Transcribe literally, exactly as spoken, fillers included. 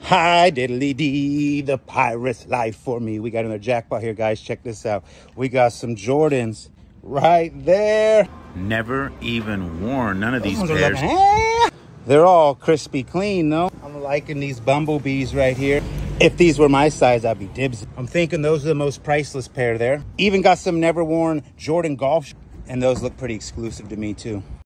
Hi, diddly dee, the pirate's life for me. We got another jackpot here, guys. Check this out. We got some Jordans right there. Never even worn none of Those these ones are pairs. looking, eh? They're all crispy clean, though. I'm liking these bumblebees right here. If these were my size, I'd be dibs. I'm thinking those are the most priceless pair there. Even got some never worn Jordan golf, and those look pretty exclusive to me, too.